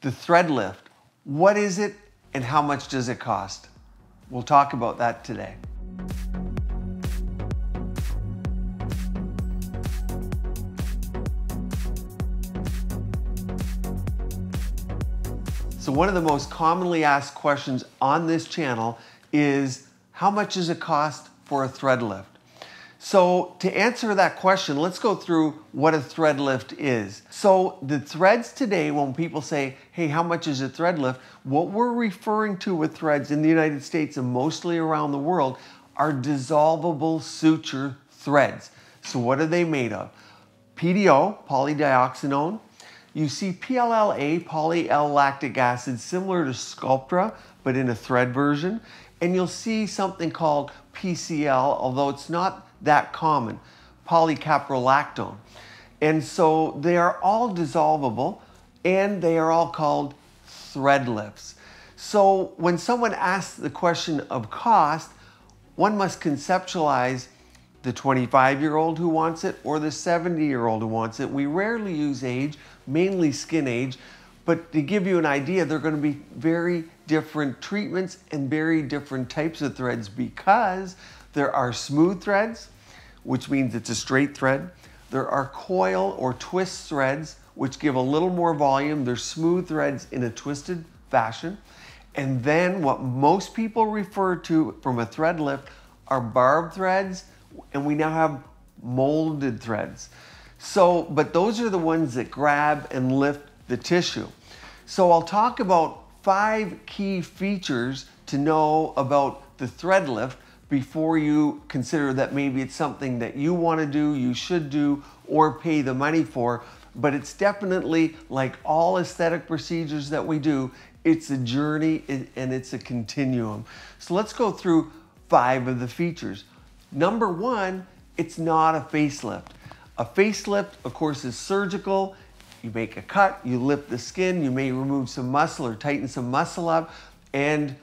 The thread lift, what is it and how much does it cost? We'll talk about that today. So one of the most commonly asked questions on this channel is, how much does it cost for a thread lift? So to answer that question, let's go through what a thread lift is. So the threads today, when people say, hey, how much is a thread lift? What we're referring to with threads in the United States and mostly around the world are dissolvable suture threads. So what are they made of? PDO, polydioxanone. You see PLLA, poly-L-lactic acid, similar to Sculptra, but in a thread version. And you'll see something called PCL, although it's not that common, polycaprolactone. And so they are all dissolvable and they are all called thread lifts. So when someone asks the question of cost, one must conceptualize the 25-year-old who wants it or the 70-year-old who wants it. We rarely use age, mainly skin age, but to give you an idea, they're going to be very different treatments and very different types of threads, because there are smooth threads, which means it's a straight thread. There are coil or twist threads, which give a little more volume. They're smooth threads in a twisted fashion. And then what most people refer to from a thread lift are barb threads, and we now have molded threads. So, but those are the ones that grab and lift the tissue. So I'll talk about 5 key features to know about the thread lift before you consider that maybe it's something that you want to do, you should do, or pay the money for. But it's definitely, like all aesthetic procedures that we do, it's a journey and it's a continuum. So let's go through 5 of the features. Number 1, it's not a facelift. A facelift, of course, is surgical. You make a cut, you lift the skin, you may remove some muscle or tighten some muscle up, and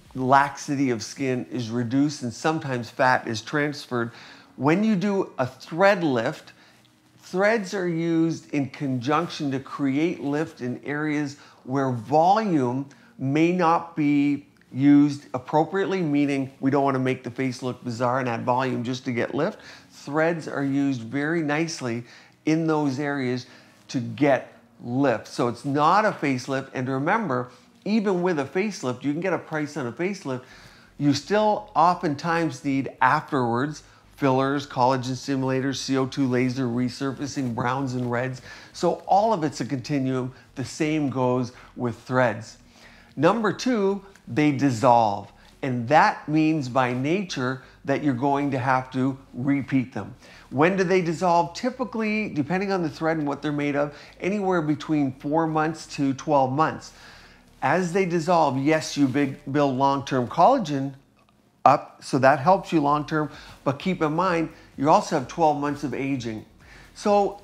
laxity of skin is reduced and sometimes fat is transferred. When you do a thread lift, threads are used in conjunction to create lift in areas where volume may not be used appropriately, meaning we don't want to make the face look bizarre and add volume just to get lift. Threads are used very nicely in those areas to get lift. So it's not a facelift. And remember, even with a facelift, you can get a price on a facelift. You still oftentimes need afterwards fillers, collagen stimulators, CO2 laser, resurfacing, browns and reds. So all of it's a continuum. The same goes with threads. Number 2, they dissolve. And that means by nature that you're going to have to repeat them. When do they dissolve? Typically, depending on the thread and what they're made of, anywhere between 4 months to 12 months. As they dissolve, yes, you build long-term collagen up, so that helps you long-term, but keep in mind, you also have 12 months of aging. So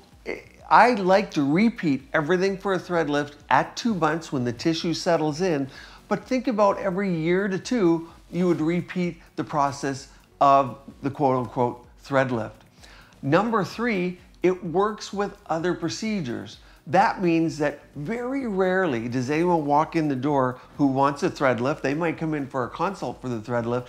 I like to repeat everything for a thread lift at 2 months when the tissue settles in, but think about every year to 2, you would repeat the process of the quote-unquote thread lift. Number 3, it works with other procedures. That means that very rarely does anyone walk in the door who wants a thread lift. They might come in for a consult for the thread lift.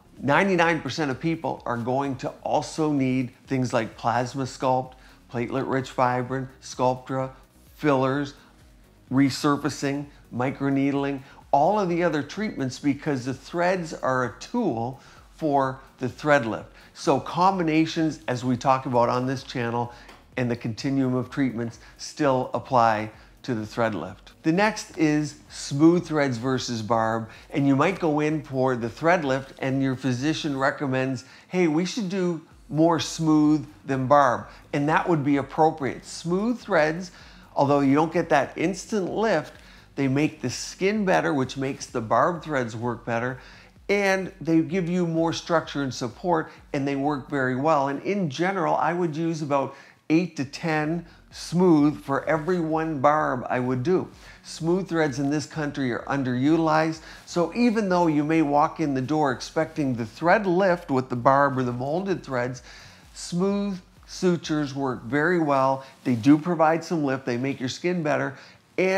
99% of people are going to also need things like Plasmasculpt, platelet-rich fibrin, Sculptra, fillers, resurfacing, microneedling, all of the other treatments, because the threads are a tool for the thread lift. So combinations, as we talk about on this channel, and the continuum of treatments still apply to the thread lift. The next is smooth threads versus barb, and you might go in for the thread lift and your physician recommends, hey, we should do more smooth than barb, and that would be appropriate. Smooth threads, although you don't get that instant lift, they make the skin better, which makes the barb threads work better, and they give you more structure and support, and they work very well. And in general, I would use about 8 to 10 smooth for every 1 barb I would do. Smooth threads in this country are underutilized, so even though you may walk in the door expecting the thread lift with the barb or the molded threads, smooth sutures work very well. They do provide some lift, they make your skin better, and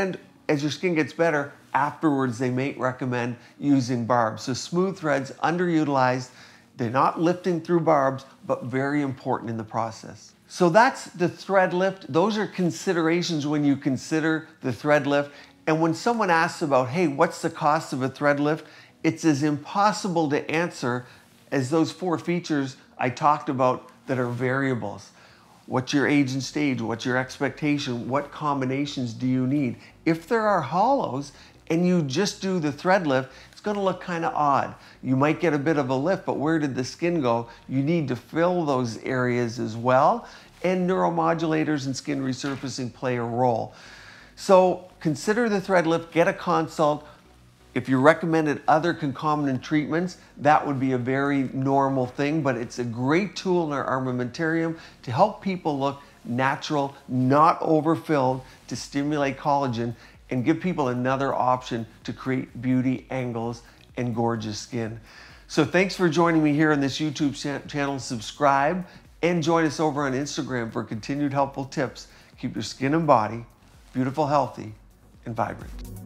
as your skin gets better, afterwards they may recommend using barbs. So smooth threads, underutilized. They're not lifting through barbs, but very important in the process. So that's the thread lift. Those are considerations when you consider the thread lift. And when someone asks about, hey, what's the cost of a thread lift? It's as impossible to answer as those 4 features I talked about that are variables. What's your age and stage? What's your expectation? What combinations do you need? If there are hollows and you just do the thread lift, it's going to look kind of odd. You might get a bit of a lift, but where did the skin go? You need to fill those areas as well, and neuromodulators and skin resurfacing play a role. So consider the thread lift, get a consult. If you recommended other concomitant treatments, that would be a very normal thing, but it's a great tool in our armamentarium to help people look natural, not overfilled, to stimulate collagen and give people another option to create beauty angles and gorgeous skin. So thanks for joining me here on this YouTube channel. Subscribe and join us over on Instagram for continued helpful tips. Keep your skin and body beautiful, healthy, and vibrant.